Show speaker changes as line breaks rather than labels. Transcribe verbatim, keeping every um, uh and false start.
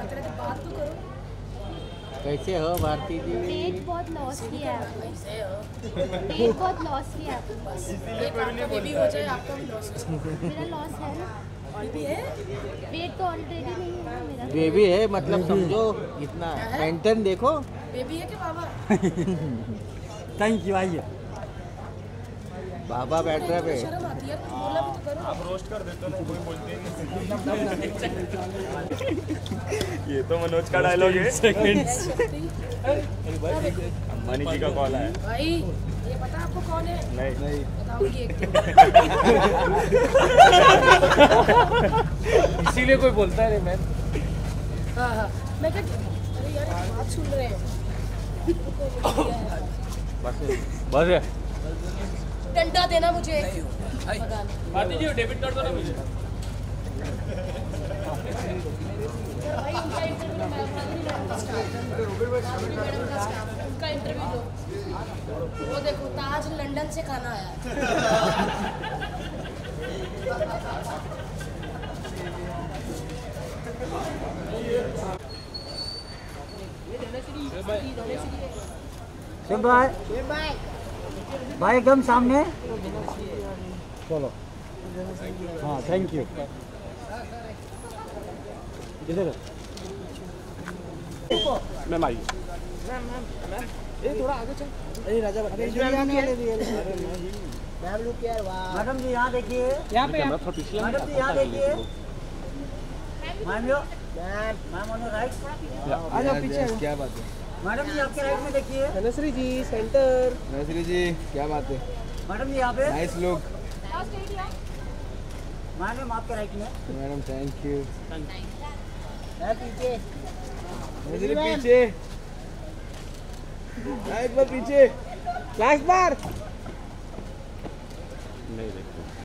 करते रहते, बात तो करो।
कैसे हो भारती जी?
वेट बहुत लॉस किया है,
कैसे हो?
वेट बहुत लॉस किया है।
बस एक आपका बेबी हो जाए, आपका भी लॉस हो जाए।
मेरा लॉस है ना,
बेबी है?
वेट तो ऑलरेडी नहीं है ना मेरा।
बेबी है मतलब समझो इतना मेंटेन देखो।
बेबी है कि बाबा?
Thank you. आइए
बाबा बैठ रहे पे।
शर्म आती है, कुछ बोला भी तो करो।
आप रोस्ट कर देते हो, कोई बोलते नहीं। ये तो मनोज का डायलॉग है।
सेकंड्स
अंबानी जी का कॉल आया।
भाई ये पता आपको कौन है?
नहीं नहीं
बताऊंगी एक दिन।
इसीलिए कोई बोलता है मैम।
हाँ हाँ मैं क्या, अरे यार एक बात सुन रहे हैं।
बस है।
डंडा देना मुझे। पता नहीं।
भारती जी डेबिट कार्ड दो ना मुझे।
भाई उनका इंटरव्यू मैं मैडम का स्टाफ, उनका इंटरव्यू लो। वो देखो ताज लंदन से खाना आया।
शिव भाई, भाई एकदम सामने। चलो हाँ थैंक यू। इधर मैम आइए।
थोड़ा आगे चल। अरे राजा मैम लुक यार, वाह।
मैडम जी यहाँ देखिए,
यहाँ पे
मैडम जी यहाँ देखिए। Ma'am yo ma'am on right.
आ जाओ पीछे। क्या बात है
मैडम जी आपके राइट में देखिए।
नसरी जी सेंटर। नसरी जी क्या बात है?
मैडम जी यहाँ पे।
Nice look.
मैडम आपके राइट में।
Madam thank you.
पीछे
नसरी पीछे। एक बार पीछे। फ्लैश बार।
नहीं देखते।